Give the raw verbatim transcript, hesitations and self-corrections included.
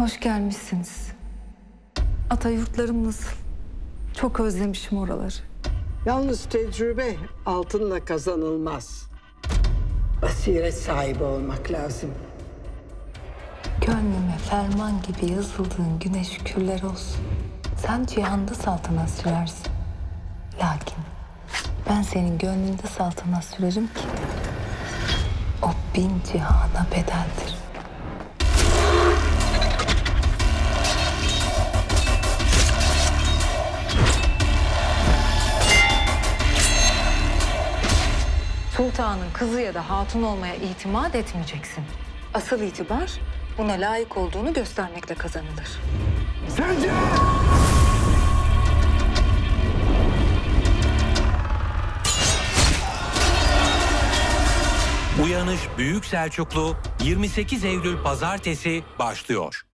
Hoş gelmişsiniz. Ata yurtlarım nasıl? Çok özlemişim oraları. Yalnız tecrübe altınla kazanılmaz. Basiret sahibi olmak lazım. Gönlüme ferman gibi yazıldığın güneş şükürler olsun. Sen cihanda saltanat sürersin. Lakin ben senin gönlünde saltanat sürerim ki o bin cihana bedeldir. Sultanın kızı ya da hatun olmaya itimat etmeyeceksin. Asıl itibar buna layık olduğunu göstermekle kazanılır. Sence? Uyanış Büyük Selçuklu yirmi sekiz Eylül Pazartesi başlıyor.